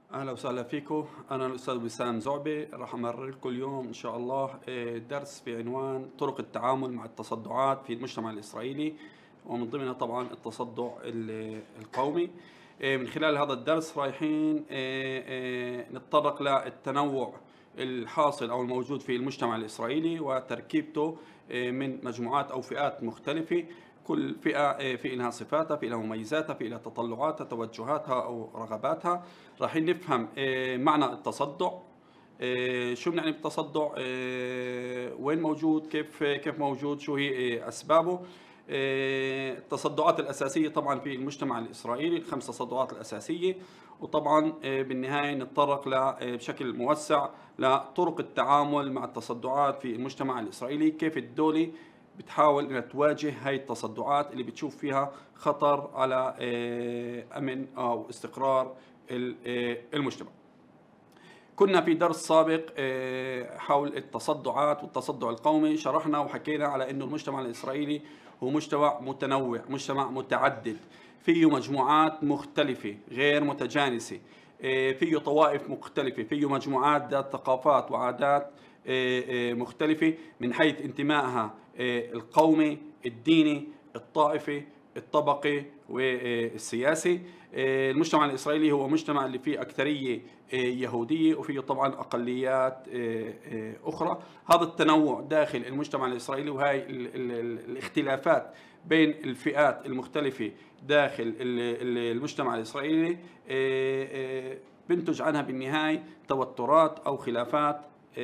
أهلا وسهلا فيكم. أنا الأستاذ وسام زعبي، راح أمرر لكم اليوم إن شاء الله درس بعنوان طرق التعامل مع التصدعات في المجتمع الإسرائيلي، ومن ضمنها طبعا التصدع القومي. من خلال هذا الدرس رايحين نتطرق للتنوع الحاصل أو الموجود في المجتمع الإسرائيلي وتركيبته من مجموعات أو فئات مختلفة. كل فئة في لها صفاتها، في لها مميزاتها، في لها تطلعاتها، توجهاتها أو رغباتها. راح نفهم معنى التصدع، شو بنعني بالتصدع، وين موجود، كيف موجود، شو هي أسبابه. التصدعات الأساسية طبعا في المجتمع الإسرائيلي، الخمس تصدعات الأساسية. وطبعا بالنهاية نتطرق بشكل موسع لطرق التعامل مع التصدعات في المجتمع الإسرائيلي، كيف الدولة بتحاول انها تواجه هاي التصدعات اللي بتشوف فيها خطر على امن او استقرار المجتمع. كنا في درس سابق حول التصدعات والتصدع القومي، شرحنا وحكينا على انه المجتمع الاسرائيلي هو مجتمع متنوع، مجتمع متعدد، فيه مجموعات مختلفة غير متجانسة، فيه طوائف مختلفة، فيه مجموعات ذات ثقافات وعادات مختلفة من حيث انتمائها القومي، الديني، الطائفي، الطبقي والسياسي. المجتمع الإسرائيلي هو مجتمع اللي فيه أكثرية يهودية وفيه طبعا أقليات أخرى. هذا التنوع داخل المجتمع الإسرائيلي وهي الاختلافات بين الفئات المختلفة داخل المجتمع الإسرائيلي بنتج عنها بالنهاية توترات أو خلافات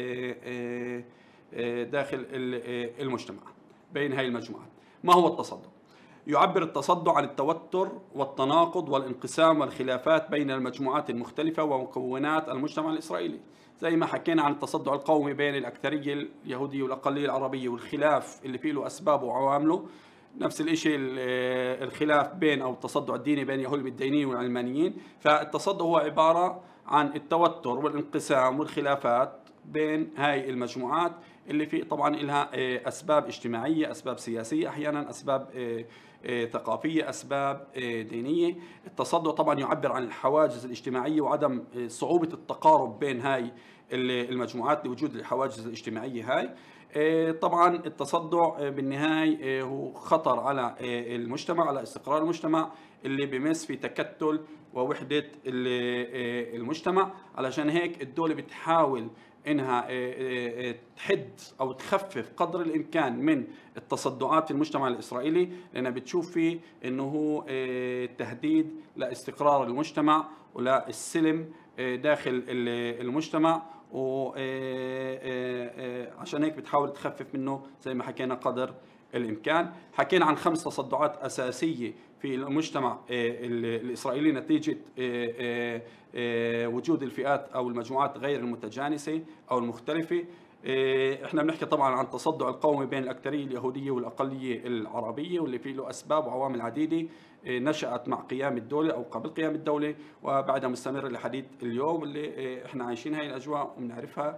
داخل المجتمع بين هاي المجموعات. ما هو التصدع؟ يعبر التصدع عن التوتر والتناقض والانقسام والخلافات بين المجموعات المختلفة ومكونات المجتمع الإسرائيلي. زي ما حكينا عن التصدع القومي بين الأكثرية اليهودية والأقلية العربية والخلاف اللي فيه له أسبابه وعوامله، نفس الشيء الخلاف بين أو التصدع الديني بين اليهود المتدينين والعلمانيين. فالتصدع هو عبارة عن التوتر والانقسام والخلافات بين هاي المجموعات اللي في طبعا لها أسباب اجتماعية، أسباب سياسية، أحيانا أسباب ثقافية، أسباب دينية. التصدع طبعا يعبر عن الحواجز الاجتماعية وعدم صعوبة التقارب بين هاي المجموعات لوجود الحواجز الاجتماعية هاي. طبعا التصدع بالنهاية هو خطر على المجتمع، على استقرار المجتمع اللي بمس في تكتل ووحدة المجتمع. علشان هيك الدولة بتحاول انها تحد او تخفف قدر الامكان من التصدعات في المجتمع الاسرائيلي، لانها بتشوف فيه انه هو تهديد لاستقرار المجتمع وللسلم داخل المجتمع، وعشان هيك بتحاول تخفف منه زي ما حكينا قدر الامكان. حكينا عن خمس تصدعات اساسيه في المجتمع الاسرائيلي نتيجه وجود الفئات او المجموعات غير المتجانسه او المختلفه. احنا بنحكي طبعا عن التصدع القومي بين الاكثريه اليهوديه والاقليه العربيه، واللي فيه له اسباب وعوامل عديده نشأت مع قيام الدولة أو قبل قيام الدولة وبعدها مستمرة لحديث اليوم اللي احنا عايشين هاي الأجواء وبنعرفها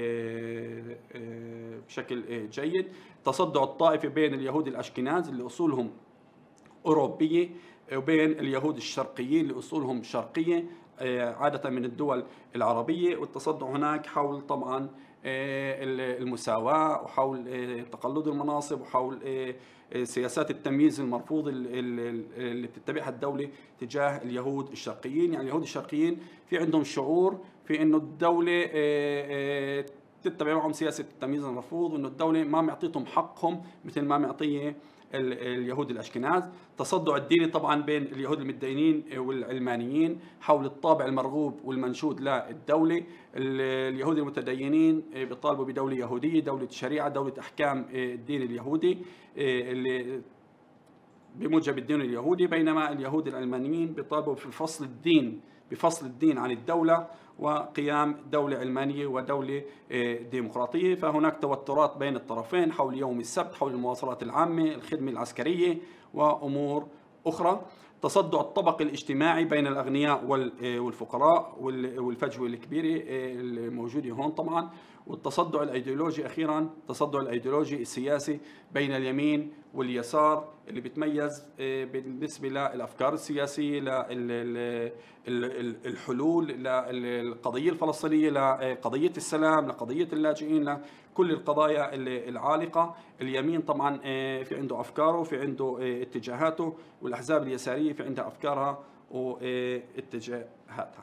بشكل جيد. تصدع الطائفي بين اليهود الأشكناز اللي أصولهم أوروبية وبين اليهود الشرقيين اللي أصولهم شرقية عادة من الدول العربية. والتصدع هناك حول طبعا المساواة وحول تقلد المناصب وحول سياسات التمييز المرفوض اللي بتتبعها الدولة تجاه اليهود الشرقيين. يعني اليهود الشرقيين في عندهم شعور في انه الدولة تتبع معهم سياسة التمييز المرفوض، وانه الدولة ما معطيتهم حقهم مثل ما معطيه اليهود الاشكناز. تصدع الديني طبعا بين اليهود المتدينين والعلمانيين حول الطابع المرغوب والمنشود للدوله. اليهود المتدينين بيطالبوا بدوله يهوديه، دوله شريعه، دوله احكام الدين اليهودي اللي بموجب الدين اليهودي، بينما اليهود العلمانيين بيطالبوا بفصل الدين عن الدولة وقيام دولة علمانية ودولة ديمقراطية. فهناك توترات بين الطرفين حول يوم السبت، حول المواصلات العامة، الخدمة العسكرية وأمور أخرى. تصدع الطبق الاجتماعي بين الأغنياء والفقراء والفجوة الكبيرة الموجودة هون طبعا. والتصدع الأيديولوجي أخيرا، التصدع الأيديولوجي السياسي بين اليمين واليسار اللي بيتميز بالنسبة للأفكار السياسية، للحلول، للقضية الفلسطينية، لقضية السلام، لقضية اللاجئين، لكل القضايا العالقة. اليمين طبعا في عنده أفكاره، في عنده اتجاهاته، والأحزاب اليسارية في عندها أفكارها واتجاهاتها.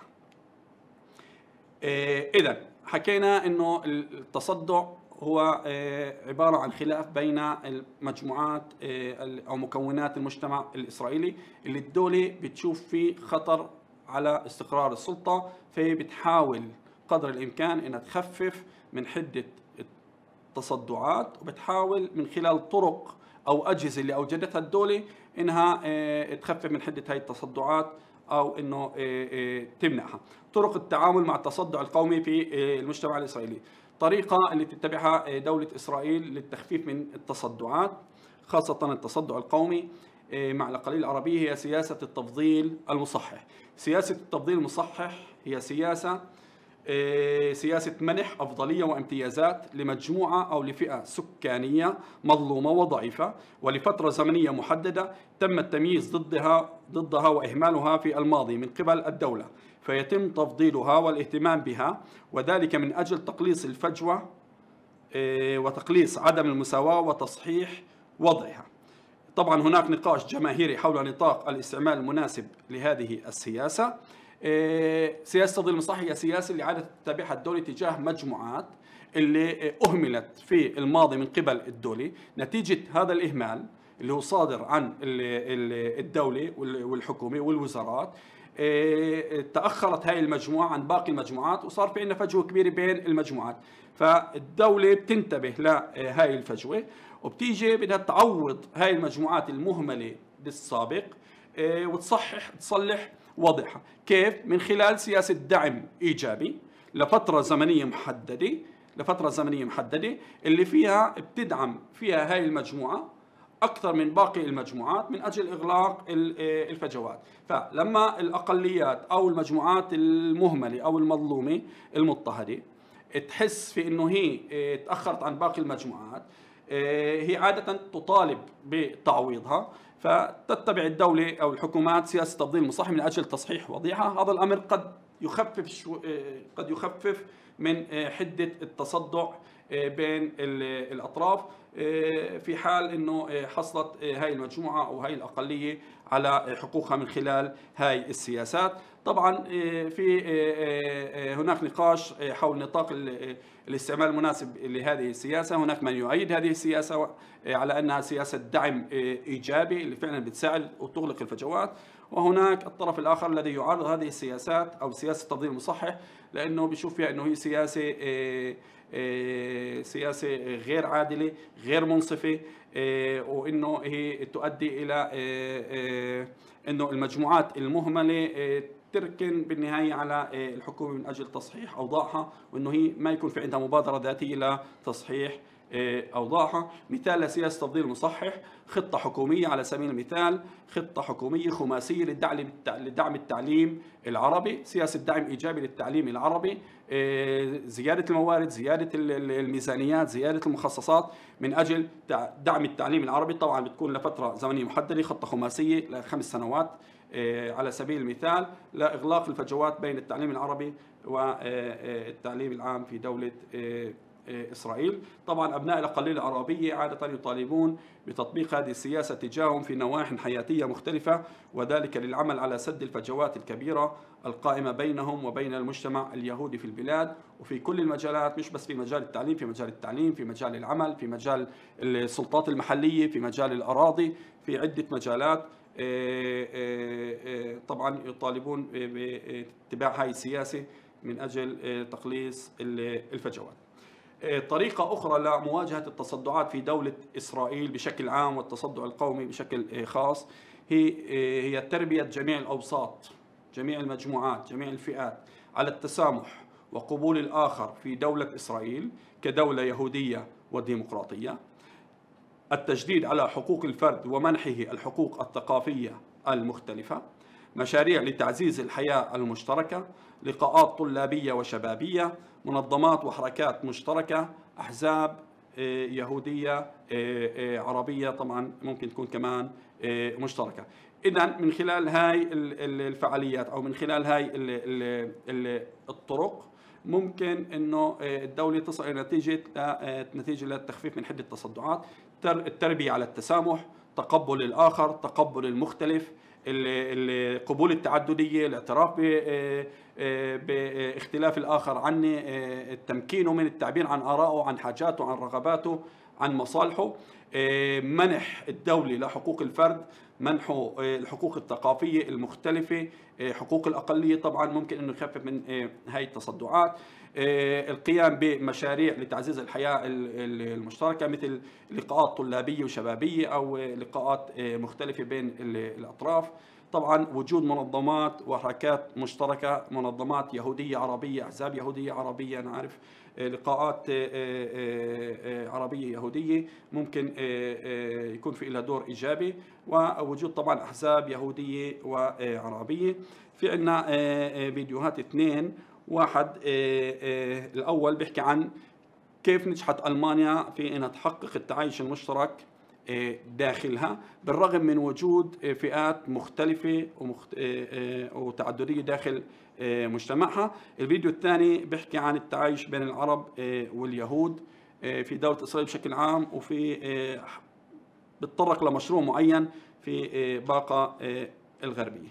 إذا حكينا إنه التصدع هو عبارة عن خلاف بين المجموعات أو مكونات المجتمع الإسرائيلي اللي الدولة بتشوف فيه خطر على استقرار السلطة، فبتحاول قدر الإمكان إنها تخفف من حدة التصدعات، وبتحاول من خلال طرق أو أجهزة اللي أوجدتها الدولة إنها تخفف من حدة هاي التصدعات أو إنه تمنعها. طرق التعامل مع التصدع القومي في المجتمع الإسرائيلي، طريقة اللي تتبعها دولة إسرائيل للتخفيف من التصدعات خاصة التصدع القومي مع الأقاليم العربية هي سياسة التفضيل المصحح. سياسة التفضيل المصحح هي سياسة منح أفضلية وامتيازات لمجموعة أو لفئة سكانية مظلومة وضعيفة ولفترة زمنية محددة تم التمييز ضدها وإهمالها في الماضي من قبل الدولة، فيتم تفضيلها والاهتمام بها، وذلك من أجل تقليص الفجوة وتقليص عدم المساواة وتصحيح وضعها. طبعا هناك نقاش جماهيري حول نطاق الاستعمال المناسب لهذه السياسة. سياسة تفضيل المصلحة هي سياسة اللي عادة تتبعها الدولة تجاه مجموعات اللي أهملت في الماضي من قبل الدولة. نتيجة هذا الإهمال اللي هو صادر عن الدولة والحكومة والوزارات، تأخرت هاي المجموعة عن باقي المجموعات وصار في عندنا فجوة كبيرة بين المجموعات. فالدولة بتنتبه لهاي الفجوة وبتيجي بدها تعوض هاي المجموعات المهملة بالسابق تصلح وضعها. كيف؟ من خلال سياسة دعم إيجابي لفترة زمنية محددة اللي فيها بتدعم فيها هاي المجموعة أكثر من باقي المجموعات من أجل إغلاق الفجوات. فلما الأقليات أو المجموعات المهملة أو المظلومة المضطهدة تحس في إنه هي تأخرت عن باقي المجموعات، هي عادة تطالب بتعويضها، فتتبع الدولة أو الحكومات سياسة تفضيل المصلحة من أجل تصحيح وضعها. هذا الأمر قد يخفف من حدة التصدع بين الأطراف في حال أنه حصلت هاي المجموعة أو هاي الأقلية على حقوقها من خلال هاي السياسات. طبعا في هناك نقاش حول نطاق الاستعمال المناسب لهذه السياسة. هناك من يؤيد هذه السياسة على أنها سياسة دعم إيجابي اللي فعلا بتساعد وتغلق الفجوات، وهناك الطرف الآخر الذي يعارض هذه السياسات أو سياسة تفضيل المصحح لأنه بيشوف فيها أنه هي سياسة غير عادلة غير منصفة، وأنه هي تؤدي إلى أنه المجموعات المهملة تركن بالنهاية على الحكومة من أجل تصحيح أوضاعها، وأنه هي ما يكون في عندها مبادرة ذاتية لتصحيح أوضاعها. مثال لسياسة تفضيل المصحح خطة حكومية، على سبيل المثال خطة حكومية خماسية لدعم التعليم العربي، سياسة دعم إيجابي للتعليم العربي، زيادة الموارد، زيادة الميزانيات، زيادة المخصصات من أجل دعم التعليم العربي. طبعا بتكون لفترة زمنية محددة، خطة خماسية ل5 سنوات على سبيل المثال لإغلاق الفجوات بين التعليم العربي والتعليم العام في دولة إسرائيل. طبعا أبناء الأقلية العربية عادة يطالبون بتطبيق هذه السياسة تجاههم في نواحي حياتية مختلفة، وذلك للعمل على سد الفجوات الكبيرة القائمة بينهم وبين المجتمع اليهودي في البلاد وفي كل المجالات، مش بس في مجال التعليم، في مجال العمل، في مجال السلطات المحلية، في مجال الأراضي، في عدة مجالات. طبعا يطالبون باتباع هذه السياسة من أجل تقليص الفجوات. طريقة أخرى لمواجهة التصدعات في دولة إسرائيل بشكل عام والتصدع القومي بشكل خاص هي تربية جميع الأوساط، جميع المجموعات، جميع الفئات على التسامح وقبول الآخر في دولة إسرائيل كدولة يهودية وديمقراطية. التشديد على حقوق الفرد ومنحه الحقوق الثقافية المختلفة، مشاريع لتعزيز الحياة المشتركة، لقاءات طلابية وشبابية، منظمات وحركات مشتركة، أحزاب يهودية عربية طبعا ممكن تكون كمان مشتركة. إذا من خلال هاي الفعاليات أو من خلال هاي الطرق ممكن انه الدوله تصل الى نتيجه للتخفيف من حده التصدعات، التربيه على التسامح، تقبل الاخر، تقبل المختلف، قبول التعدديه، الاعتراف باختلاف الاخر عني، تمكينه من التعبير عن ارائه، عن حاجاته، عن رغباته، عن مصالحه، منح الدولة لحقوق الفرد، منحه الحقوق الثقافية المختلفة، حقوق الأقلية طبعا ممكن أنه يخفف من هاي التصدعات، القيام بمشاريع لتعزيز الحياة المشتركة مثل لقاءات طلابية وشبابية أو لقاءات مختلفة بين الأطراف. طبعا وجود منظمات وحركات مشتركة، منظمات يهودية عربية، أحزاب يهودية عربية، نعرف لقاءات عربية يهودية ممكن يكون في لها دور إيجابي، ووجود طبعا أحزاب يهودية وعربية. في عنا فيديوهات اثنين، واحد الأول بيحكي عن كيف نجحت ألمانيا في أنها تحقق التعايش المشترك داخلها بالرغم من وجود فئات مختلفة وتعددية داخل مجتمعها. الفيديو الثاني بيحكي عن التعايش بين العرب واليهود في دولة إسرائيل بشكل عام، وفي بتطرق لمشروع معين في باقة الغربية.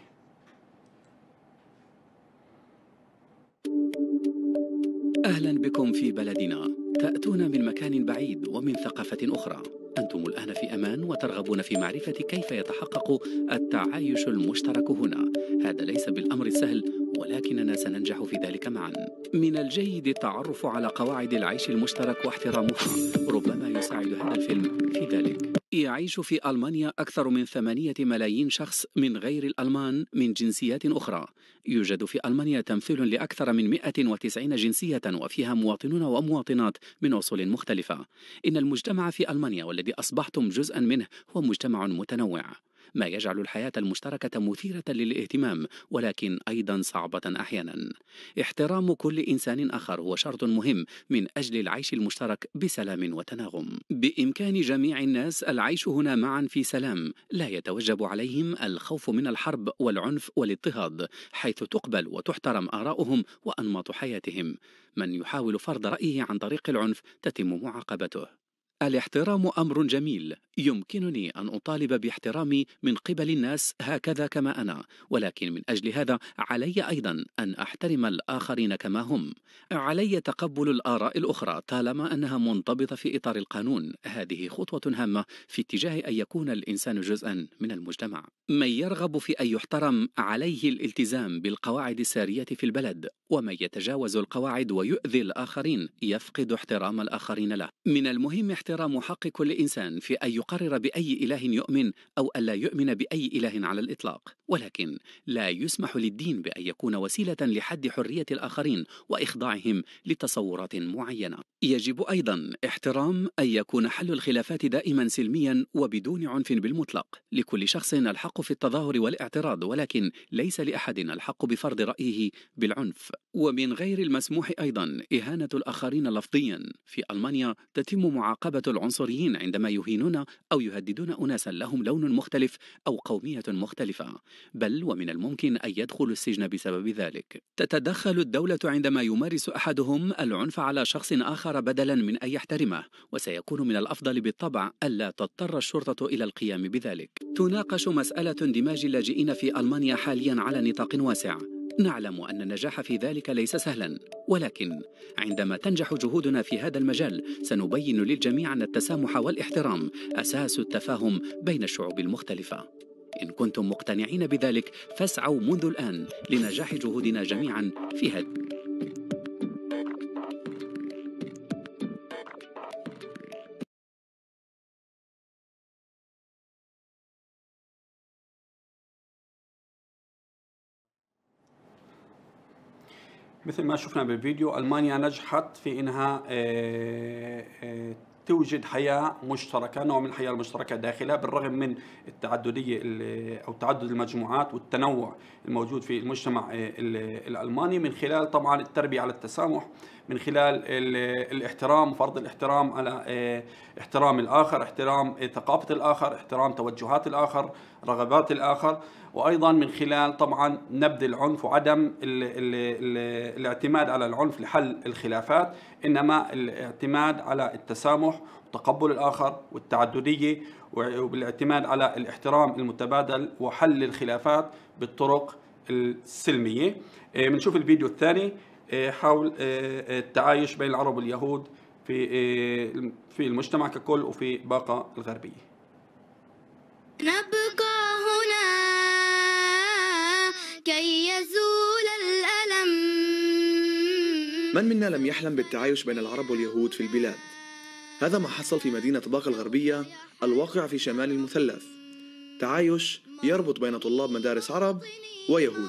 أهلا بكم في بلدنا. تأتون من مكان بعيد ومن ثقافة أخرى. أنتم الآن في أمان وترغبون في معرفة كيف يتحقق التعايش المشترك هنا. هذا ليس بالأمر السهل، ولكننا سننجح في ذلك معا. من الجيد التعرف على قواعد العيش المشترك واحترامها. ربما يساعد هذا الفيلم في ذلك. يعيش في ألمانيا أكثر من 8 ملايين شخص من غير الألمان من جنسيات أخرى. يوجد في ألمانيا تمثيل لأكثر من 190 جنسية، وفيها مواطنون ومواطنات من أصول مختلفة. إن المجتمع في ألمانيا والذي أصبحتم جزءا منه هو مجتمع متنوع، ما يجعل الحياة المشتركة مثيرة للاهتمام، ولكن أيضا صعبة أحيانا. احترام كل إنسان آخر هو شرط مهم من أجل العيش المشترك بسلام وتناغم. بإمكان جميع الناس العيش هنا معا في سلام، لا يتوجب عليهم الخوف من الحرب والعنف والاضطهاد، حيث تقبل وتحترم آراؤهم وأنماط حياتهم. من يحاول فرض رأيه عن طريق العنف تتم معاقبته. الاحترام أمر جميل، يمكنني أن أطالب باحترامي من قبل الناس هكذا كما أنا، ولكن من أجل هذا علي أيضا أن أحترم الآخرين كما هم. علي تقبل الآراء الأخرى طالما أنها منضبطة في إطار القانون. هذه خطوة هامة في اتجاه أن يكون الإنسان جزءا من المجتمع. من يرغب في أن يحترم عليه الالتزام بالقواعد السارية في البلد، ومن يتجاوز القواعد ويؤذي الآخرين يفقد احترام الآخرين له. من المهم احترام حق كل إنسان في أن يقرر بأي إله يؤمن أو ألا يؤمن بأي إله على الإطلاق، ولكن لا يسمح للدين بأن يكون وسيلة لحد حرية الآخرين وإخضاعهم لتصورات معينة. يجب أيضا احترام أن يكون حل الخلافات دائما سلميا وبدون عنف بالمطلق. لكل شخص الحق في التظاهر والاعتراض، ولكن ليس لأحد الحق بفرض رأيه بالعنف. ومن غير المسموح أيضا إهانة الآخرين لفظيا. في ألمانيا تتم معاقبة العنصريين عندما يهينون أو يهددون أناسا لهم لون مختلف أو قومية مختلفة، بل ومن الممكن أن يدخلوا السجن بسبب ذلك. تتدخل الدولة عندما يمارس أحدهم العنف على شخص آخر بدلا من أن يحترمه، وسيكون من الأفضل بالطبع ألا تضطر الشرطة إلى القيام بذلك. تناقش مسألة اندماج اللاجئين في ألمانيا حاليا على نطاق واسع. نعلم أن النجاح في ذلك ليس سهلا، ولكن عندما تنجح جهودنا في هذا المجال سنبين للجميع أن التسامح والاحترام أساس التفاهم بين الشعوب المختلفة. إن كنتم مقتنعين بذلك فاسعوا منذ الآن لنجاح جهودنا جميعا في هذا. مثل ما شفنا بالفيديو، ألمانيا نجحت في إنها توجد حياة مشتركة، نوع من الحياة المشتركة داخلها، بالرغم من التعددية أو تعدد المجموعات والتنوع الموجود في المجتمع الألماني، من خلال طبعا التربية على التسامح، من خلال الاحترام وفرض الاحترام على احترام الآخر، احترام ثقافة الآخر، احترام توجهات الآخر، رغبات الآخر، وأيضا من خلال طبعا نبذ العنف وعدم الاعتماد على العنف لحل الخلافات، إنما الاعتماد على التسامح وتقبل الآخر والتعددية، وبالاعتماد على الاحترام المتبادل وحل الخلافات بالطرق السلمية. بنشوف الفيديو الثاني حول التعايش بين العرب واليهود في المجتمع ككل وفي باقة الغربية. نبقى هنا كي يزول الألم. من منا لم يحلم بالتعايش بين العرب واليهود في البلاد؟ هذا ما حصل في مدينة باقة الغربية الواقعة في شمال المثلث، تعايش يربط بين طلاب مدارس عرب ويهود.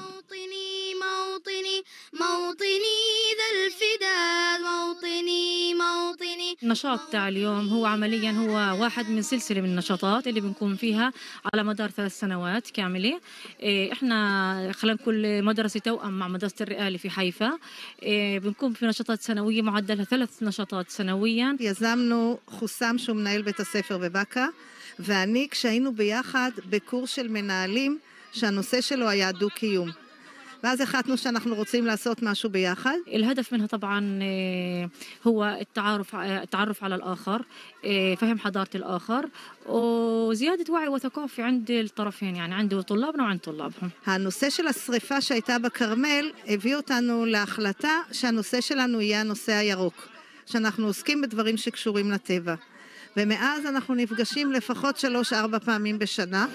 موطني ذا الفداء، موطني. النشاط تاع اليوم هو عمليا هو واحد من سلسلة من النشاطات اللي بنكون فيها على مدار 3 سنوات كاملة. احنا خلال كل مدرسة توأم مع مدرسة الرئالي في حيفا، بنكون في نشاطات سنوية معدلها 3 نشاطات سنويا. יזמנו חוסם שהוא מנהל בית הספר בבאקה, ואני כשהיינו ביחד בקורס של מנהלים שהנושא שלו היה דו-קיום. ואז החלטנו שאנחנו רוצים לעשות משהו ביחד. الهدف منها طبعا هو التعرف على الآخر، فهم حضارة الآخر، وزيادة وعي وثقافة عند الطرفين، يعني عند طلابنا وعند طلابهم. הנושא של השריפה שהייתה בכרמל הביא אותנו להחלטה שהנושא שלנו יהיה הנושא הירוק, שאנחנו עוסקים בדברים שקשורים לטבע. ומאז אנחנו נפגשים לפחות 3-4 פעמים בשנה.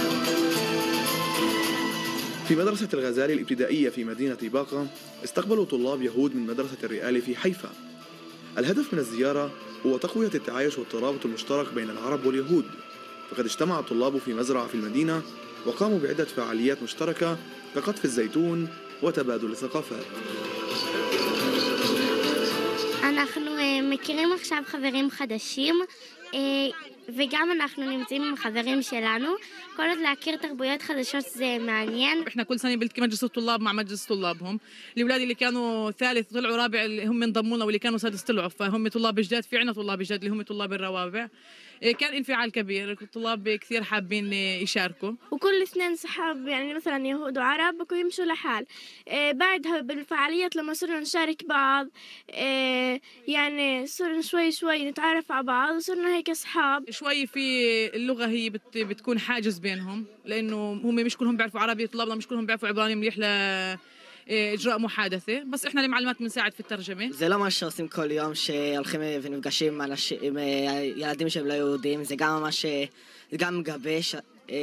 في مدرسة الغزالي الابتدائية في مدينة باقة استقبلوا طلاب يهود من مدرسة الرئالي في حيفا. الهدف من الزيارة هو تقوية التعايش والترابط المشترك بين العرب واليهود، فقد اجتمع الطلاب في مزرعة في المدينة وقاموا بعدة فعاليات مشتركة كقطف الزيتون وتبادل الثقافات. אנחנו מכירים עכשיו חברים חדשים, וגם אנחנו נמצאים עם חברים שלנו. כל עוד להכיר תרבויות חדשות זה מעניין. احنا كل سنه بنلتقي مجلس الطلاب مع مجلس طلابهم. الاولاد اللي كانوا ثالث طلعوا رابع اللي هم انضمونا، واللي كانوا سادس طلعوا، فهم طلاب جداد. في عنا طلاب جداد اللي هم طلاب الروابع. كان انفعال كبير، الطلاب كثير حابين يشاركوا. وكل اثنين صحاب، يعني مثلا يهود وعرب بكون يمشوا لحال. بعدها بالفعاليات لما صرنا نشارك بعض، يعني صرنا شوي نتعرف على بعض وصرنا هيك اصحاب. شوي في اللغه هي بتكون حاجز بينهم، لانه هم مش كلهم بيعرفوا عربي، طلابنا مش كلهم بيعرفوا عبراني مليح إجراء محادثة، بس إحنا المعلمات بنساعد في الترجمة. זה לא מה שעושים כל יום שהולכים ונפגשים עם ילדים שהם לא יהודים, זה גם ממש, זה גם מגבש,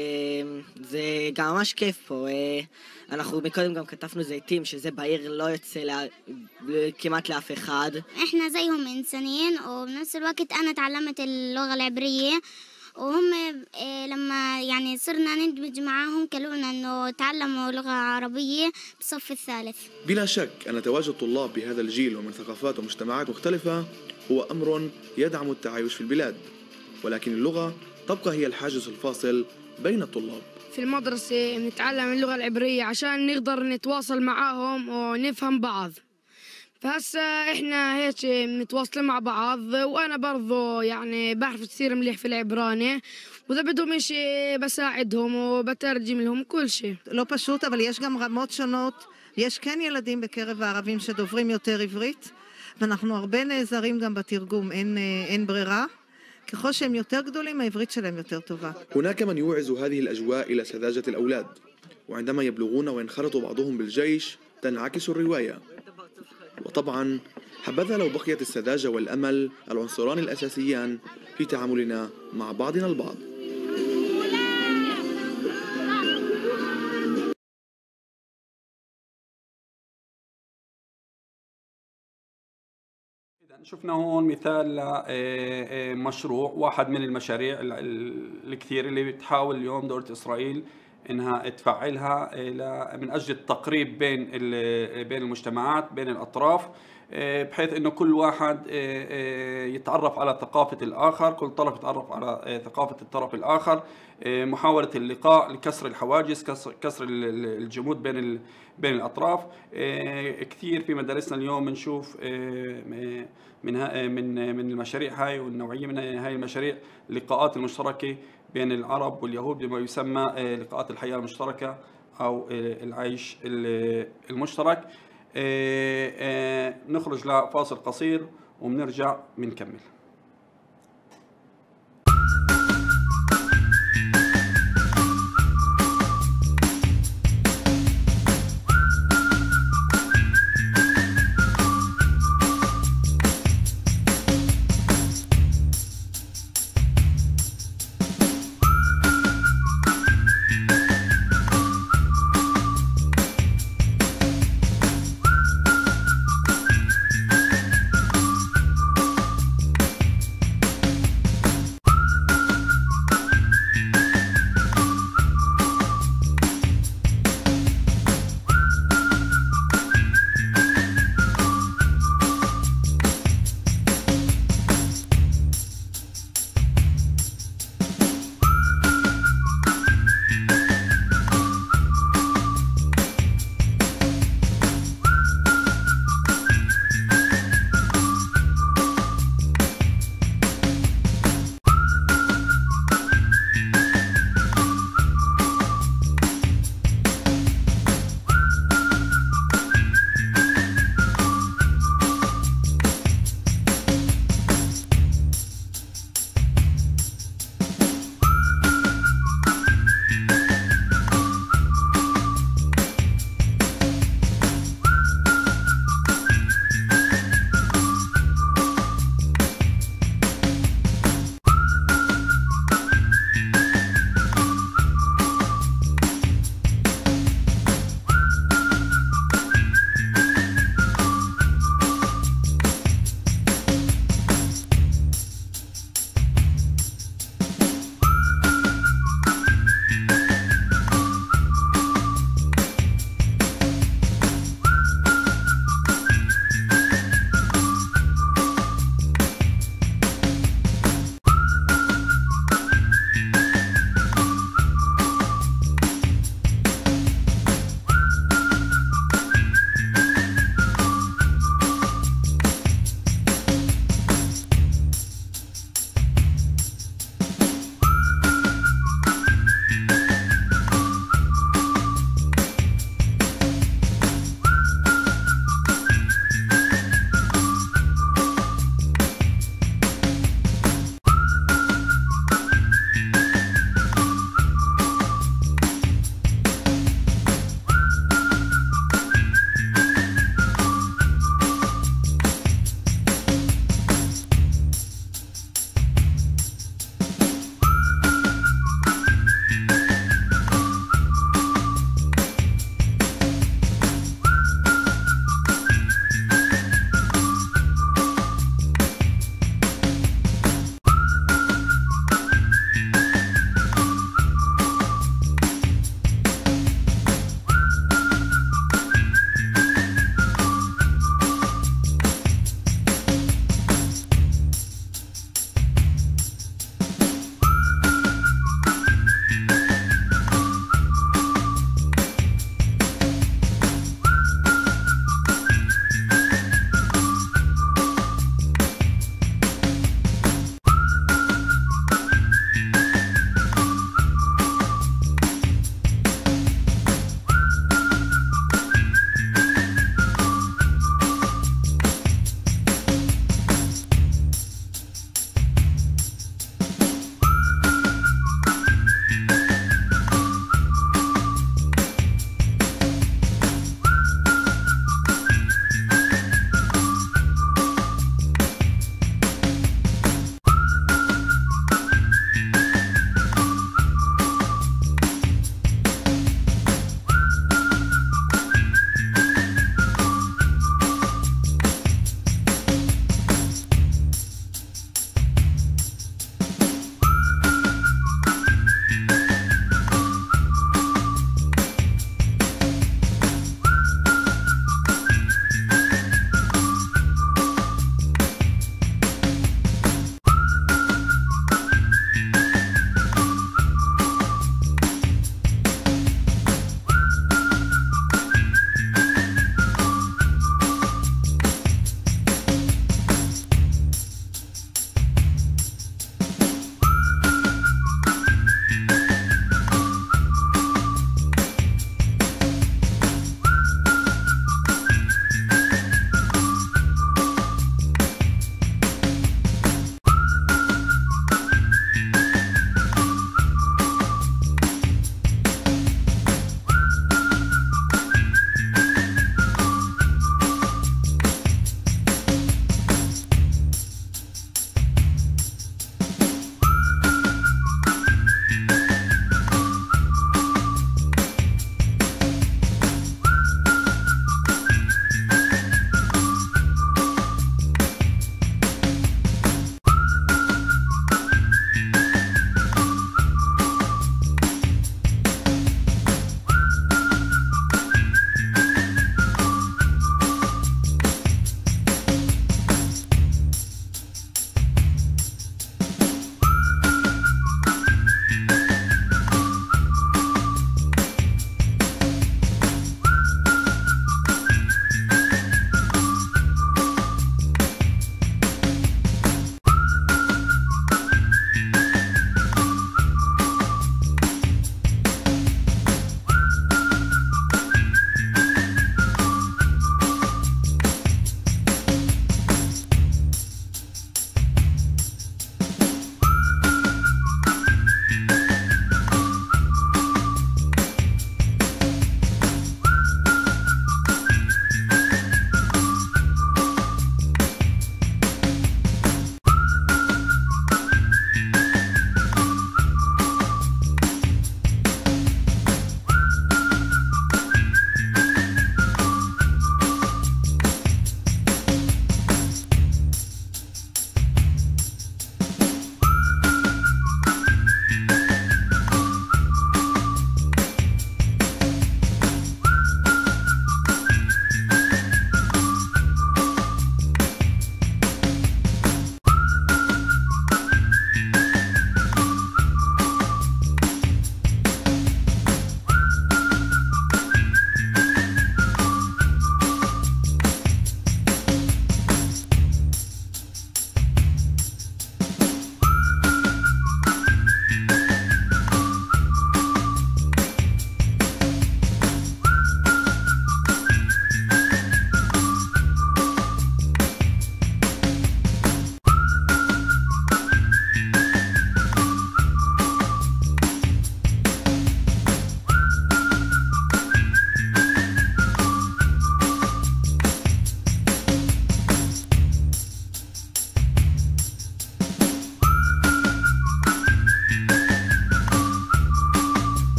זה גם ממש כיף פה. אנחנו מקודם גם כתבנו זיתים, שזה בעיר לא יוצא כמעט לאף אחד. احنا زيهم إنسانيين، وبنفس الوقت أنا تعلمت اللغة العبرية، وهم لما يعني صرنا ندمج معاهم قالوا لنا انه تعلموا لغة عربية بالصف الثالث. بلا شك أن تواجد طلاب بهذا الجيل ومن ثقافات ومجتمعات مختلفة هو أمر يدعم التعايش في البلاد، ولكن اللغة تبقى هي الحاجز الفاصل بين الطلاب. في المدرسة بنتعلم اللغة العبرية عشان نقدر نتواصل معاهم ونفهم بعض، فهسا احنا هيك بنتواصل مع بعض، وانا برضو يعني بعرف كثير مليح في العبراني، واذا بدهم شيء بساعدهم وبترجم لهم كل شيء. לא פשוט, אבל יש גם רמות שונות. יש כן ילדים בקרב הערבים שדוברים יותר עברית, ואנחנו הרבה נעזרים גם בתרגום, אין ברירה. ככל שהם יותר גדולים, העברית שלהם יותר טובה. هناك من يوعز هذه الأجواء إلى سذاجة الأولاد، وعندما يبلغون وينخرط بعضهم بالجيش تنعكس الرواية. وطبعا حبذا لو بقيت السذاجة والأمل العنصران الأساسيان في تعاملنا مع بعضنا البعض. شفنا هون مثال لمشروع، واحد من المشاريع الكثير اللي بتحاول اليوم دولة إسرائيل انها تفعلها من اجل التقريب بين المجتمعات، بين الاطراف، بحيث انه كل واحد يتعرف على ثقافة الاخر، كل طرف يتعرف على ثقافة الطرف الاخر، محاولة اللقاء لكسر الحواجز، كسر الجمود بين الاطراف. كثير في مدارسنا اليوم بنشوف من المشاريع هاي والنوعية من هاي المشاريع اللقاءات المشتركة بين العرب واليهود بما يسمى لقاءات الحياة المشتركة أو العيش المشترك. نخرج لفاصل قصير وبنرجع بنكمل.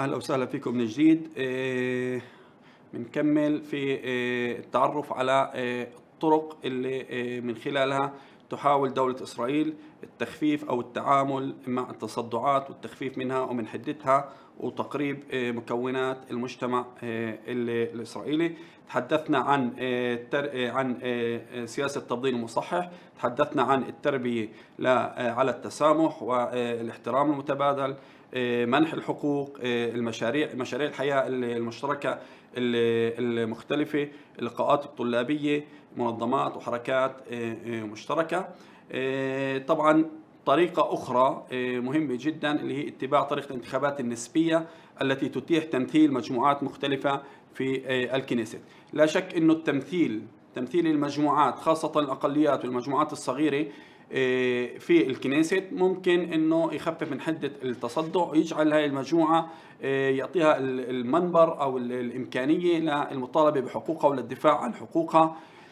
أهلا وسهلا فيكم من جديد. بنكمل في التعرف على الطرق اللي من خلالها تحاول دولة إسرائيل التخفيف أو التعامل مع التصدعات والتخفيف منها ومن حدتها وتقريب مكونات المجتمع الإسرائيلي. تحدثنا عن سياسة تفضيل المصحح، تحدثنا عن التربية على التسامح والاحترام المتبادل، منح الحقوق، مشاريع الحياة المشتركة المختلفة، اللقاءات الطلابية، منظمات وحركات مشتركة. طبعا طريقة أخرى مهمة جدا اللي هي اتباع طريقة الانتخابات النسبية التي تتيح تمثيل مجموعات مختلفة في الكنيست. لا شك أنه تمثيل المجموعات خاصة الأقليات والمجموعات الصغيرة في الكنيست ممكن أنه يخفف من حدة التصدع ويجعل هذه المجموعة يعطيها المنبر أو الإمكانية للمطالبة بحقوقها وللدفاع عن حقوقها،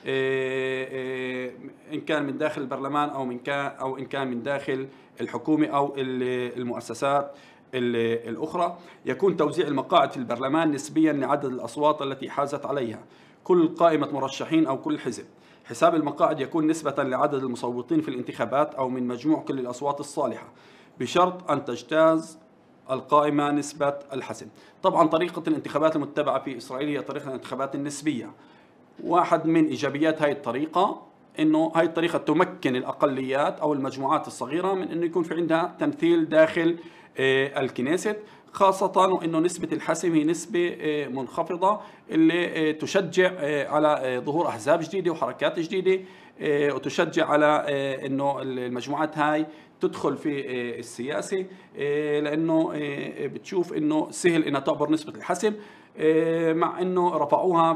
إن كان من داخل البرلمان أو إن كان من داخل الحكومة أو المؤسسات الأخرى. يكون توزيع المقاعد في البرلمان نسبيا لعدد الأصوات التي حازت عليها كل قائمة مرشحين أو كل حزب. حساب المقاعد يكون نسبة لعدد المصوتين في الانتخابات أو من مجموع كل الأصوات الصالحة بشرط أن تجتاز القائمة نسبة الحسم. طبعا طريقة الانتخابات المتبعة في إسرائيل هي طريقة الانتخابات النسبية. واحد من إيجابيات هذه الطريقة إنه هذه الطريقة تمكن الأقليات أو المجموعات الصغيرة من إنه يكون في عندها تمثيل داخل الكنيست، خاصة وإنه نسبة الحسم هي نسبة منخفضة اللي تشجع على ظهور أحزاب جديدة وحركات جديدة، وتشجع على إنه المجموعات هاي تدخل في السياسة، لأنه بتشوف إنه سهل إنها تعبر نسبة الحسم، مع إنه رفعوها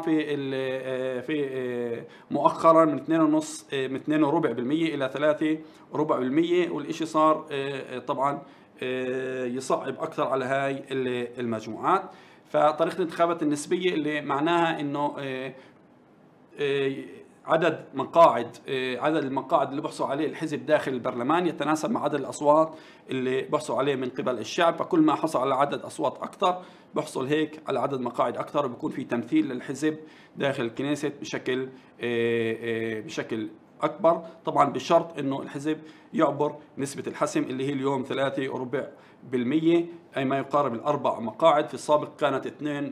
في مؤخرا من 2.25% إلى 3.25%، والإشي صار طبعا يصعب أكثر على هاي المجموعات. فطريقة الانتخابات النسبية اللي معناها إنه عدد المقاعد اللي بحصل عليه الحزب داخل البرلمان يتناسب مع عدد الأصوات اللي بحصل عليه من قبل الشعب، فكل ما حصل على عدد أصوات أكثر بحصل هيك على عدد مقاعد أكثر، وبيكون في تمثيل للحزب داخل الكنيست بشكل أكبر، طبعا بشرط إنه الحزب يعبر نسبة الحسم اللي هي اليوم 3.25%، أي ما يقارب الأربع مقاعد. في السابق كانت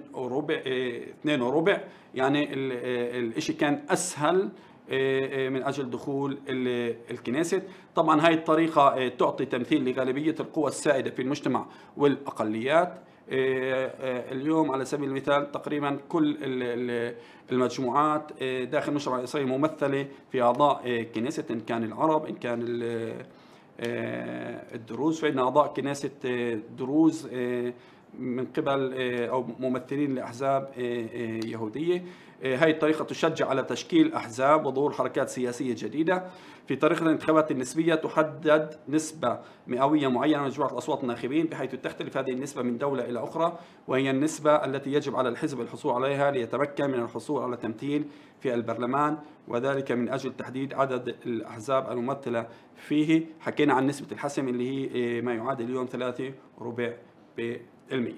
2.25، يعني الإشي كان أسهل من أجل دخول الكنيست. طبعا هاي الطريقة تعطي تمثيل لغالبية القوى السائدة في المجتمع والأقليات. اليوم على سبيل المثال تقريبا كل المجموعات داخل المجتمع الإسرائيلي ممثلة في أعضاء كنيست، إن كان العرب إن كان الدروز، فإن أعضاء كنيست دروز من قبل أو ممثلين لأحزاب يهودية. هاي الطريقة تشجع على تشكيل أحزاب وظهور حركات سياسية جديدة. في طريقة الانتخابات النسبية تحدد نسبة مئوية معينة من مجموعة الأصوات الناخبين، بحيث تختلف هذه النسبة من دولة إلى أخرى، وهي النسبة التي يجب على الحزب الحصول عليها ليتمكن من الحصول على تمثيل في البرلمان، وذلك من أجل تحديد عدد الأحزاب الممثلة فيه. حكينا عن نسبة الحسم اللي هي ما يعادل اليوم 3.25%.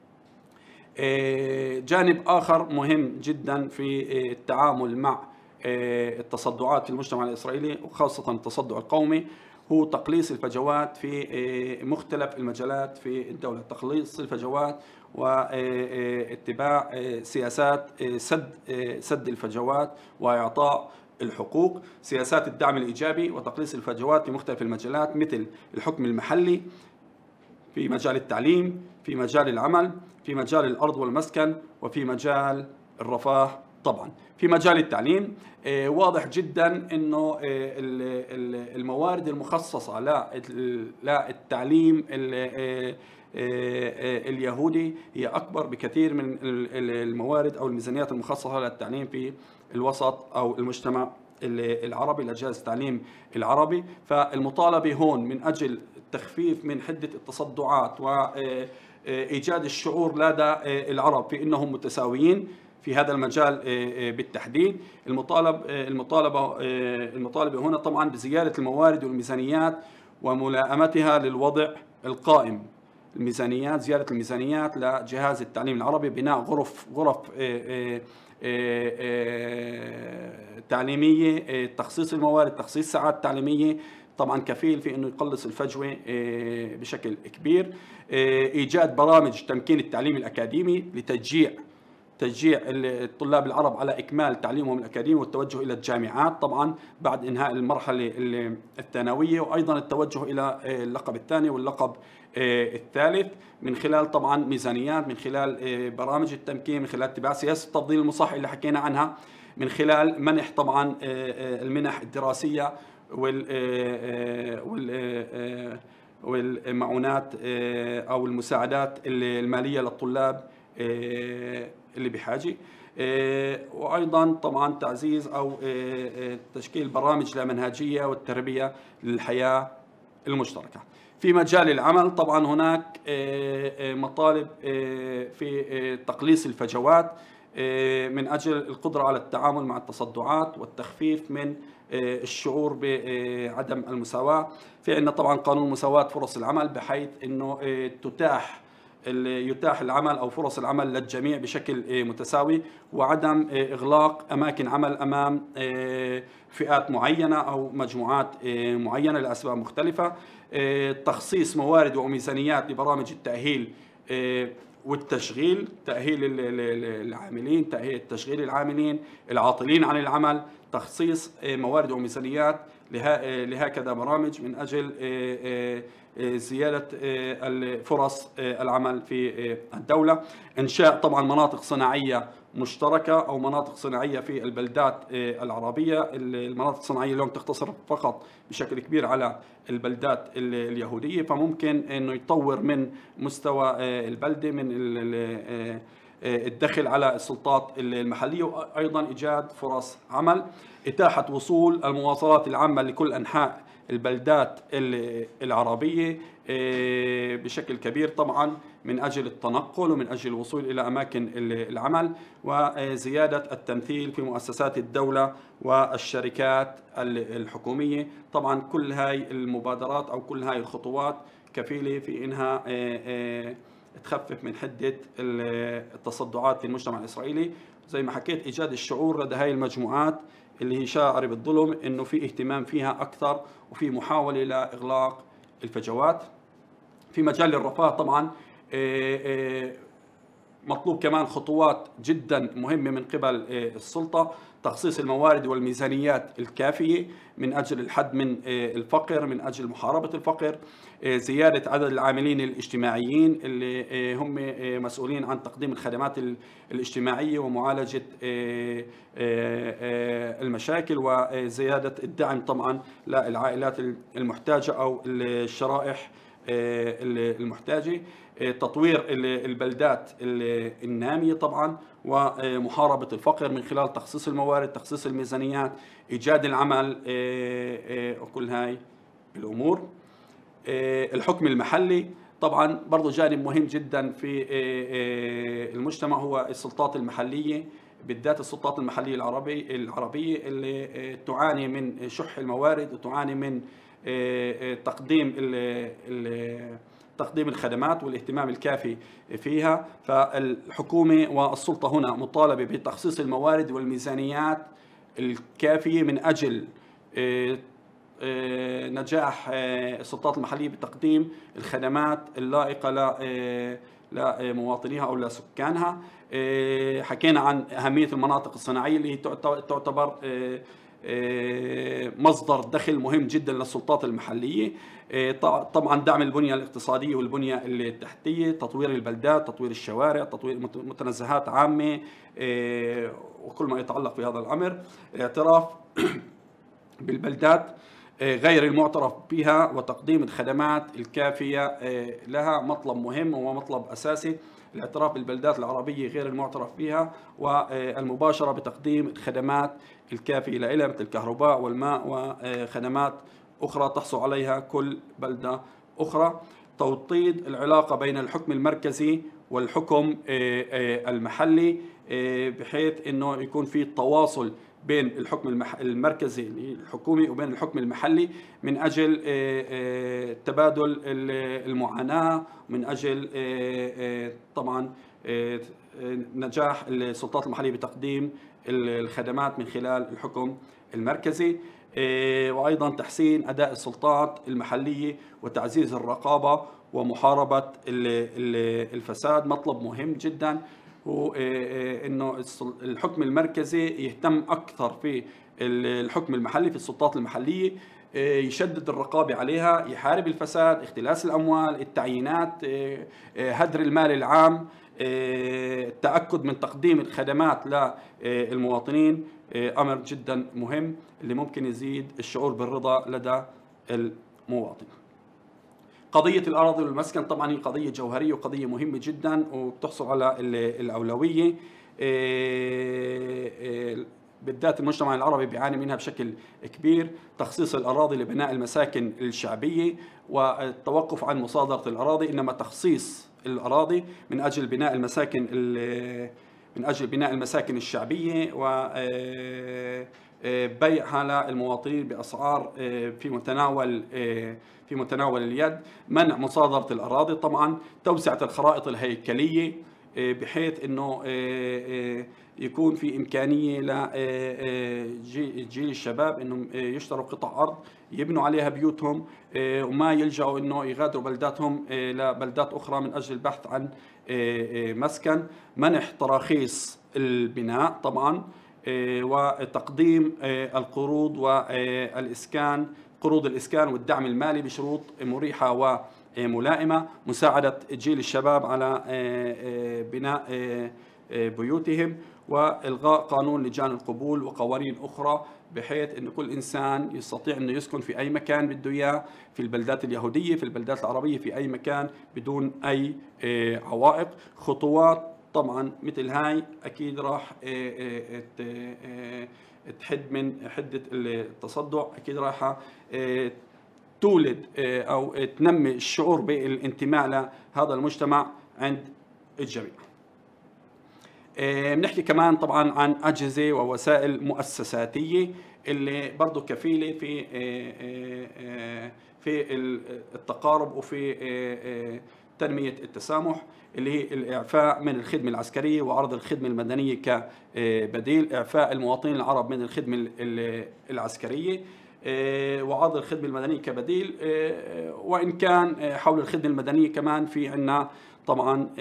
جانب آخر مهم جدا في التعامل مع التصدعات في المجتمع الإسرائيلي وخاصة التصدع القومي هو تقليص الفجوات في مختلف المجالات في الدولة، تقليص الفجوات واتباع سياسات سد الفجوات وإعطاء الحقوق، سياسات الدعم الإيجابي وتقليص الفجوات في مختلف المجالات مثل الحكم المحلي، في مجال التعليم، في مجال العمل، في مجال الأرض والمسكن، وفي مجال الرفاه. طبعا في مجال التعليم واضح جدا أنه الموارد المخصصة للتعليم اليهودي هي أكبر بكثير من الموارد أو الميزانيات المخصصة للتعليم في الوسط أو المجتمع العربي لجهاز التعليم العربي. فالمطالبة هون من أجل التخفيف من حدة التصدعات وإيجاد الشعور لدى العرب في أنهم متساويين في هذا المجال بالتحديد. المطالبة هنا طبعا بزيادة الموارد والميزانيات وملائمتها للوضع القائم الميزانيات، زيادة الميزانيات لجهاز التعليم العربي، بناء غرف تعليمية، تخصيص الموارد، تخصيص ساعات تعليمية، طبعا كفيل في انه يقلص الفجوة بشكل كبير. ايجاد برامج تمكين التعليم الاكاديمي لتشجيع الطلاب العرب على إكمال تعليمهم الأكاديمي والتوجه إلى الجامعات طبعا بعد إنهاء المرحلة الثانوية، وأيضا التوجه إلى اللقب الثاني واللقب الثالث من خلال طبعا ميزانيات، من خلال برامج التمكين، من خلال اتباع سياسة التفضيل المصاحي اللي حكينا عنها، من خلال منح طبعا المنح الدراسية والمعونات أو المساعدات المالية للطلاب اللي بحاجة، وأيضا طبعا تعزيز أو تشكيل برامج لمنهجية والتربية للحياة المشتركة. في مجال العمل طبعا هناك مطالب في تقليص الفجوات من أجل القدرة على التعامل مع التصدعات والتخفيف من الشعور بعدم المساواة. في عندنا طبعا قانون مساواة فرص العمل، بحيث أنه يتاح العمل أو فرص العمل للجميع بشكل متساوي، وعدم إغلاق أماكن عمل أمام فئات معينة أو مجموعات معينة لأسباب مختلفة. تخصيص موارد وميزانيات لبرامج التأهيل والتشغيل، تأهيل العاملين، تشغيل العاملين العاطلين عن العمل، تخصيص موارد وميزانيات لهكذا برامج من أجل زيادة فرص العمل في الدولة. إنشاء طبعا مناطق صناعية مشتركة أو مناطق صناعية في البلدات العربية. المناطق الصناعية اليوم تقتصر فقط بشكل كبير على البلدات اليهودية، فممكن أنه يطور من مستوى البلدة، من الدخل على السلطات المحلية، وأيضا إيجاد فرص عمل. إتاحة وصول المواصلات العامة لكل أنحاء البلدات العربية بشكل كبير طبعا من أجل التنقل ومن أجل الوصول إلى أماكن العمل، وزيادة التمثيل في مؤسسات الدولة والشركات الحكومية. طبعا كل هاي المبادرات أو كل هاي الخطوات كفيلة في إنها تخفف من حدة التصدعات في المجتمع الإسرائيلي. زي ما حكيت، إيجاد الشعور لدى هاي المجموعات اللي هي شاعرة بالظلم إنه في اهتمام فيها أكثر، وفي محاولة لإغلاق الفجوات. في مجال الرفاه طبعا مطلوب كمان خطوات جدا مهمة من قبل السلطة، تخصيص الموارد والميزانيات الكافية من أجل الحد من الفقر، من أجل محاربة الفقر، زيادة عدد العاملين الاجتماعيين اللي هم مسؤولين عن تقديم الخدمات الاجتماعية ومعالجة المشاكل، وزيادة الدعم طبعا للعائلات المحتاجة أو الشرائح المحتاجة، تطوير البلدات النامية طبعا، ومحاربة الفقر من خلال تخصيص الموارد، تخصيص الميزانيات، إيجاد العمل، وكل هاي الأمور. الحكم المحلي طبعا برضو جانب مهم جدا في المجتمع، هو السلطات المحلية، بالذات السلطات المحلية العربية اللي تعاني من شح الموارد وتعاني من تقديم الخدمات والاهتمام الكافي فيها. فالحكومة والسلطة هنا مطالبة بتخصيص الموارد والميزانيات الكافية من أجل نجاح السلطات المحلية بتقديم الخدمات اللائقة لمواطنيها أو لسكانها. حكينا عن أهمية المناطق الصناعية اللي هي تعتبر مصدر دخل مهم جدا للسلطات المحلية. طبعا دعم البنية الاقتصادية والبنية التحتية، تطوير البلدات، تطوير الشوارع، تطوير متنزهات عامة، وكل ما يتعلق بهذا الأمر. الاعتراف بالبلدات غير المعترف بها وتقديم الخدمات الكافية لها مطلب مهم ومطلب أساسي. الاعتراف بالبلدات العربية غير المعترف بها والمباشرة بتقديم الخدمات الكافية لها مثل الكهرباء والماء وخدمات أخرى تحصل عليها كل بلدة أخرى. توطيد العلاقة بين الحكم المركزي والحكم المحلي، بحيث أنه يكون في تواصل بين الحكم المركزي الحكومي وبين الحكم المحلي من أجل تبادل المعاناة، من أجل طبعا نجاح السلطات المحلية بتقديم الخدمات من خلال الحكم المركزي، وأيضا تحسين أداء السلطات المحلية وتعزيز الرقابة ومحاربة الفساد. مطلب مهم جدا هو انه الحكم المركزي يهتم اكثر في الحكم المحلي، في السلطات المحليه، يشدد الرقابه عليها، يحارب الفساد، اختلاس الاموال، التعيينات، هدر المال العام، التاكد من تقديم الخدمات للمواطنين، امر جدا مهم اللي ممكن يزيد الشعور بالرضا لدى المواطن. قضية الأراضي والمسكن طبعا هي قضية جوهرية وقضية مهمة جدا وبتحصل على الأولوية، بالذات المجتمع العربي بيعاني منها بشكل كبير. تخصيص الأراضي لبناء المساكن الشعبية والتوقف عن مصادرة الأراضي، إنما تخصيص الأراضي من أجل بناء المساكن الشعبية وبيعها للمواطنين بأسعار في متناول اليد. منع مصادرة الأراضي، طبعا توسعة الخرائط الهيكلية بحيث أنه يكون في إمكانية لجيل الشباب أنهم يشتروا قطع أرض يبنوا عليها بيوتهم وما يلجأوا أنه يغادروا بلداتهم لبلدات أخرى من أجل البحث عن مسكن. منح تراخيص البناء طبعا، وتقديم القروض والإسكان، قروض الإسكان والدعم المالي بشروط مريحة وملائمة. مساعدة جيل الشباب على بناء بيوتهم، وإلغاء قانون لجان القبول وقوانين أخرى بحيث أن كل إنسان يستطيع أنه يسكن في أي مكان بده إياه، في البلدات اليهودية، في البلدات العربية، في أي مكان بدون أي عوائق. خطوات طبعا مثل هاي أكيد راح تحد من حدة التصدع، أكيد راح تولد أو تنمي الشعور بالانتماء لهذا المجتمع عند الجميع. بنحكي كمان طبعا عن أجهزة ووسائل مؤسساتية اللي برضو كفيلة في التقارب وفي تنمية التسامح، اللي هي الإعفاء من الخدمة العسكرية وعرض الخدمة المدنية كبديل، إعفاء المواطنين العرب من الخدمة العسكرية وعرض الخدمة المدنية كبديل. وإن كان حول الخدمة المدنية كمان في عنا طبعا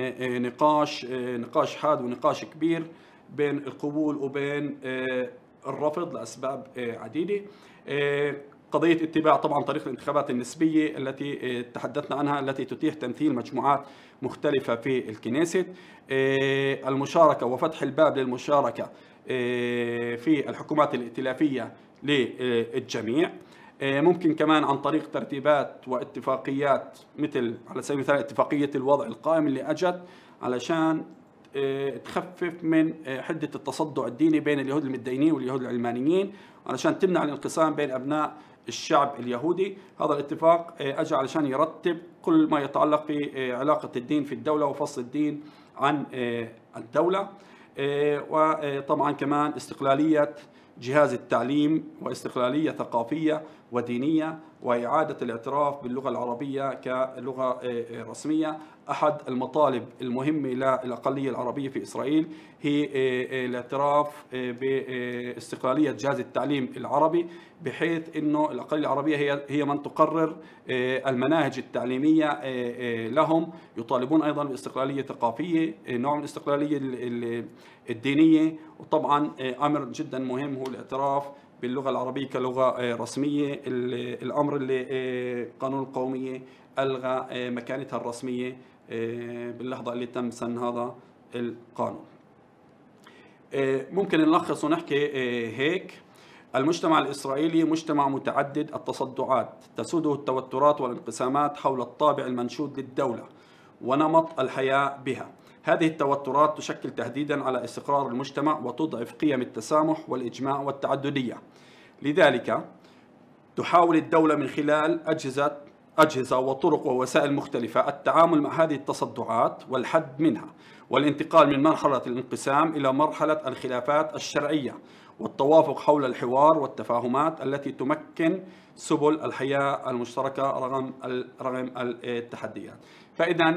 نقاش حاد ونقاش كبير بين القبول وبين الرفض لأسباب عديدة. قضية اتباع طبعا طريقة الانتخابات النسبية التي تحدثنا عنها، التي تتيح تمثيل مجموعات مختلفة في الكنيست. المشاركة وفتح الباب للمشاركة في الحكومات الائتلافية للجميع. ممكن كمان عن طريق ترتيبات واتفاقيات، مثل على سبيل المثال اتفاقية الوضع القائم اللي أجت علشان تخفف من حدة التصدع الديني بين اليهود المتدينين واليهود العلمانيين، علشان تمنع الانقسام بين أبناء الشعب اليهودي. هذا الاتفاق أجى علشان يرتب كل ما يتعلق بعلاقة الدين في الدولة وفصل الدين عن الدولة. وطبعا كمان استقلالية جهاز التعليم واستقلالية ثقافية ودينية، وإعادة الاعتراف باللغة العربية كلغة رسمية. أحد المطالب المهمة للأقلية العربية في إسرائيل هي الاعتراف باستقلالية جهاز التعليم العربي، بحيث أنه الأقلية العربية هي من تقرر المناهج التعليمية لهم. يطالبون أيضا باستقلالية ثقافية، نوع من الاستقلالية الدينية. وطبعا أمر جدا مهم هو الاعتراف باللغة العربية كلغة رسمية، الأمر اللي قانون القومية ألغى مكانتها الرسمية باللحظة اللي تم سن هذا القانون. ممكن نلخص ونحكي هيك: المجتمع الإسرائيلي مجتمع متعدد التصدعات، تسوده التوترات والانقسامات حول الطابع المنشود للدولة ونمط الحياة بها. هذه التوترات تشكل تهديدا على استقرار المجتمع وتضعف قيم التسامح والإجماع والتعددية. لذلك تحاول الدولة من خلال أجهزة وطرق ووسائل مختلفة التعامل مع هذه التصدعات والحد منها، والانتقال من مرحلة الانقسام إلى مرحلة الخلافات الشرعية، والتوافق حول الحوار والتفاهمات التي تمكن سبل الحياة المشتركة رغم التحديات. فإذا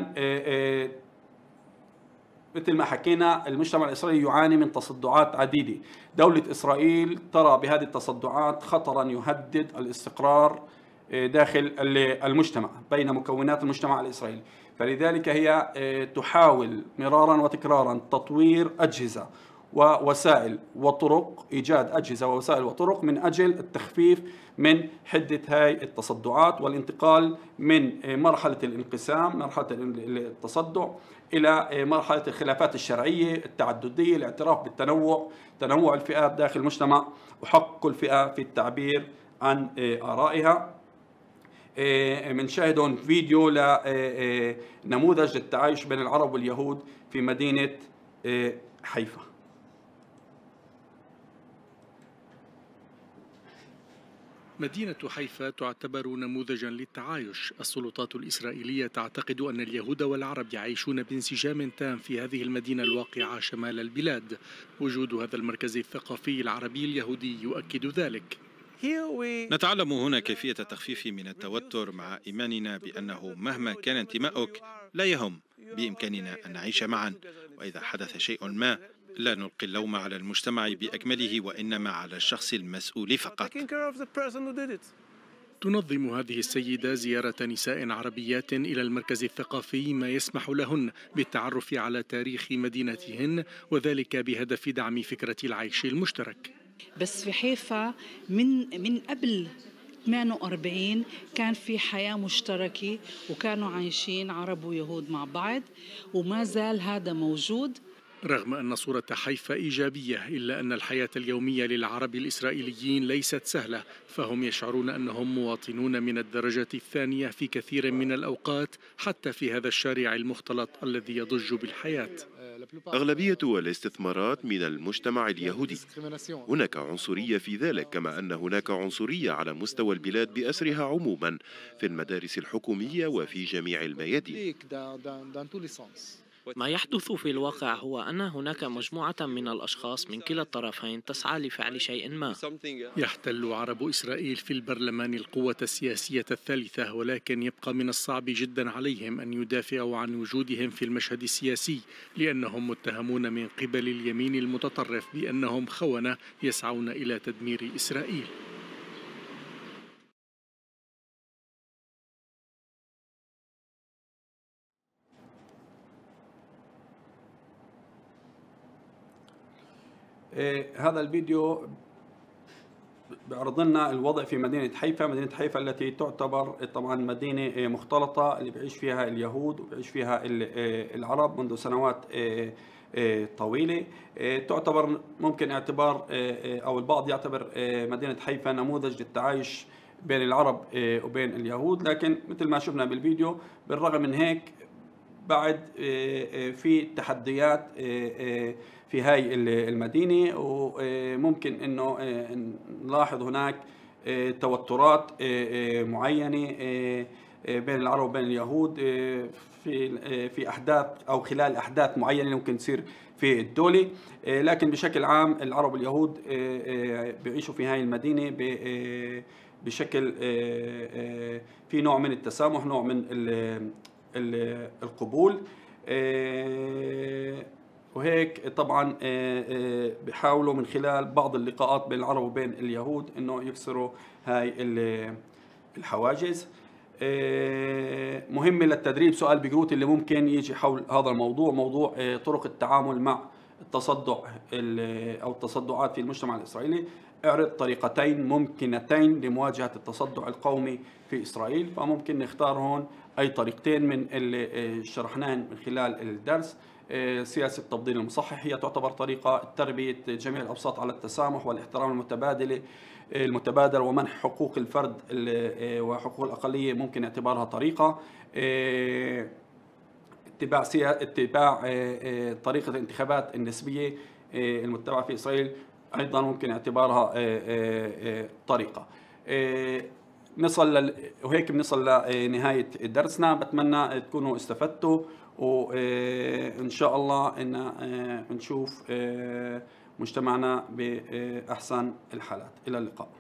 مثل ما حكينا المجتمع الإسرائيلي يعاني من تصدعات عديدة. دولة إسرائيل ترى بهذه التصدعات خطرا يهدد الاستقرار داخل المجتمع بين مكونات المجتمع الإسرائيلي، فلذلك هي تحاول مرارا وتكرارا تطوير أجهزة ووسائل وطرق، إيجاد أجهزة ووسائل وطرق من أجل التخفيف من حدة هاي التصدعات والانتقال من مرحلة الانقسام، مرحلة التصدع، إلى مرحلة الخلافات الشرعية التعددية، الاعتراف بالتنوع، تنوع الفئات داخل المجتمع وحق كل فئة في التعبير عن آرائها. منشاهد هون فيديو لنموذج للتعايش بين العرب واليهود في مدينة حيفا. مدينة حيفا تعتبر نموذجا للتعايش. السلطات الإسرائيلية تعتقد أن اليهود والعرب يعيشون بانسجام تام في هذه المدينة الواقعة شمال البلاد. وجود هذا المركز الثقافي العربي اليهودي يؤكد ذلك. نتعلم هنا كيفية التخفيف من التوتر مع إيماننا بأنه مهما كان انتماؤك لا يهم، بإمكاننا أن نعيش معا، وإذا حدث شيء ما لا نلقي اللوم على المجتمع بأكمله وإنما على الشخص المسؤول فقط. تنظم هذه السيدة زيارة نساء عربيات إلى المركز الثقافي ما يسمح لهن بالتعرف على تاريخ مدينتهن، وذلك بهدف دعم فكرة العيش المشترك. بس في حيفا من قبل 48 كان في حياة مشتركة وكانوا عايشين عرب ويهود مع بعض، وما زال هذا موجود. رغم أن صورة حيفا إيجابية، إلا أن الحياة اليومية للعرب الإسرائيليين ليست سهلة، فهم يشعرون أنهم مواطنون من الدرجة الثانية في كثير من الأوقات، حتى في هذا الشارع المختلط الذي يضج بالحياة. أغلبية الاستثمارات من المجتمع اليهودي، هناك عنصرية في ذلك، كما أن هناك عنصرية على مستوى البلاد بأسرها عموما، في المدارس الحكومية وفي جميع الميادين. ما يحدث في الواقع هو أن هناك مجموعة من الأشخاص من كلا الطرفين تسعى لفعل شيء ما. يحتل عرب إسرائيل في البرلمان القوة السياسية الثالثة، ولكن يبقى من الصعب جدا عليهم أن يدافعوا عن وجودهم في المشهد السياسي، لأنهم متهمون من قبل اليمين المتطرف بأنهم خونة يسعون إلى تدمير إسرائيل. هذا الفيديو بيعرض لنا الوضع في مدينة حيفا. مدينة حيفا التي تعتبر طبعا مدينة مختلطة اللي بيعيش فيها اليهود وبيعيش فيها العرب منذ سنوات طويلة. تعتبر ممكن اعتبار أو البعض يعتبر مدينة حيفا نموذج للتعايش بين العرب وبين اليهود، لكن مثل ما شفنا بالفيديو بالرغم من هيك بعد في تحديات في هاي المدينة، وممكن انه نلاحظ هناك توترات معينة بين العرب وبين اليهود في احداث او خلال احداث معينة ممكن تصير في الدولة، لكن بشكل عام العرب واليهود بيعيشوا في هاي المدينة بشكل في نوع من التسامح، نوع من القبول. وهيك طبعا بيحاولوا من خلال بعض اللقاءات بين العرب وبين اليهود انه يكسروا هاي الحواجز. مهمة للتدريب سؤال بيجروت اللي ممكن يجي حول هذا الموضوع، موضوع طرق التعامل مع التصدع او التصدعات في المجتمع الاسرائيلي. اعرض طريقتين ممكنتين لمواجهة التصدع القومي في اسرائيل، فممكن نختار هون اي طريقتين من اللي شرحناهن من خلال الدرس. سياسة التفضيل المصحح هي تعتبر طريقة تربية جميع الأوساط على التسامح والاحترام المتبادل ومنح حقوق الفرد وحقوق الأقلية ممكن اعتبارها طريقة. اتباع طريقة الانتخابات النسبية المتبعة في إسرائيل أيضا ممكن اعتبارها طريقة. وهيك بنصل لنهاية درسنا. بتمنى تكونوا استفدتوا، وإن شاء الله إن نشوف مجتمعنا بأحسن الحالات. إلى اللقاء.